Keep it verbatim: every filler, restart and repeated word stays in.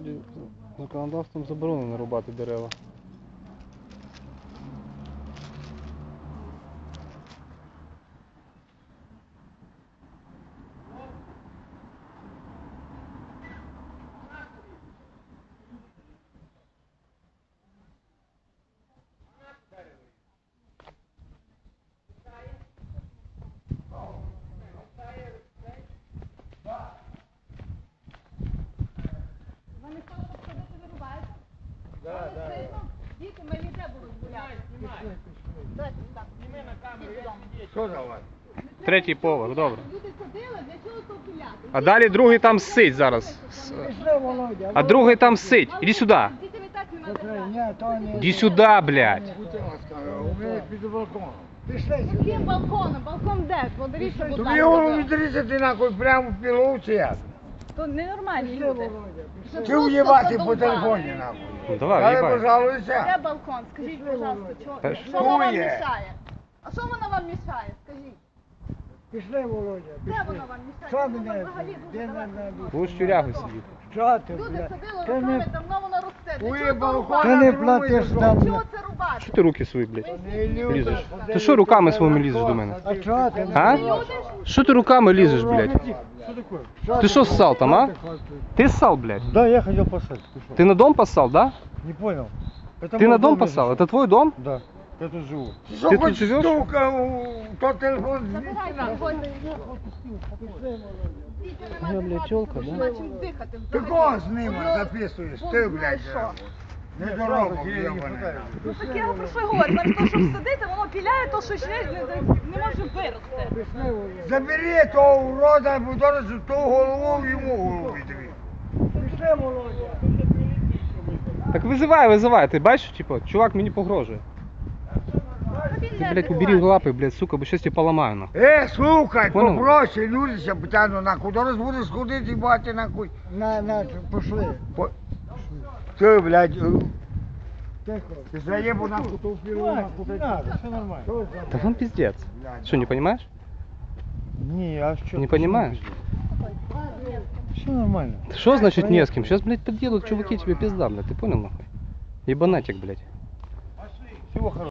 вроді законодавством заборонено рубати дерева. Да, да. Діти, ми ніде будуть гуляти. Що за вас? Третій поверх, добре. Люди ходили, для чого то гуляти? А далі другий там сить зараз. Пішли, Володя. А другий там сить. Іди сюди. Дітям і так нема де Ні, грати. то не. Іди сюди, блядь. Будьте ласкаві, у мене під балконом. Пішли Яким сюди. балконом? Балкон де? Подаріть, що будь Тобі голову ласка. відрізати нахуй прямо в пілу чи як? То ненормальні Пішли, люди. Володя. Пішли. Вже Чи просто уїбати по задовбали. телефоні нахуй? Ну, давай, Але їбай. пожалуйся. Де балкон? Скажіть, пожалуйста, чого- Та що воно вам Хує. мішає? А що воно вам мішає? Скажіть. Пішли, Володя. Де Пішли. воно вам мішає? Що Воно мене? взагалі Де дуже на далеко. на Будеш в тюрягу сидіти. Що ти, Люди блядь? ходили Ти роками, не, давно воно росте. Для Ує чого то балкон. ти рубати? не платиш там. Чого це рубати? Що ти руки свої, блядь, Ви всі лізеш? люди. Ти що руками своїми лізеш до мене? А що ти? А? Що ти руками лізеш, блядь? Ти що ссал там, а? Ты ссал, блядь? Да, я хотел посать. Ты что? Ты на дом поссал, да? Не понял. Это Ты мой на дом я поссал? зашел. Это твой дом? Да. Я тут живу. Що Ти тут хоч живеш? штука, у- то телефон звідси Забирайте, нахуй. виходьте. Дітям нема Я, де блядь, грати, тёлка, тому що да? нема чим дихати Ти взагалі. кого з ними Воно- записуєш? Бог Ти, знає блядь, що. не дорогу, Я не йобаний. хватаю. Ну так я про що й говорю, замість того, щоб сидити, воно піляє, то що ще не, не може вирости. Пішли, Володя. Забери того урода, бо зараз ту голову йому голову відріж. Пішли, Володя. Так визивай, визивай. Ти бачиш, типу, чувак мені погрожує. Ти, блядь, убери лапи, блядь, сука, бо щас тебе поламаю, нахуй. Е, слухай, Понял? попроще, люди ще потягну нахуй. Зараз будеш ходити і бати нахуй. На, на, пішли. По- Ти, блядь, е, Тихо. ти заєбу нахуй ту пілу Не нахуй. надо, все нормально. Що за? Да вам пиздец. Что, не понимаешь? Не, а что? Не понимаешь? Все нормально. Что значит не с кем? Сейчас, блядь, подъедут чуваки, тебе пизда, блядь, ты понял, нахуй? Ебанатик, блядь. Всего хорошего.